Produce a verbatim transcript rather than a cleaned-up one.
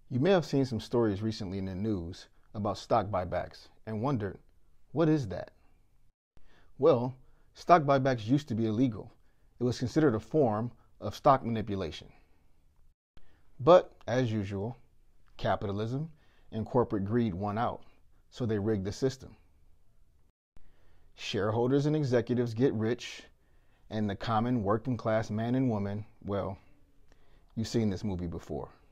You may have seen some stories recently in the news about stock buybacks and wondered, what is that? Well, stock buybacks used to be illegal. It was considered a form of stock manipulation. But, as usual, capitalism and corporate greed won out, so they rigged the system. Shareholders and executives get rich, and the common working class man and woman, well, you've seen this movie before.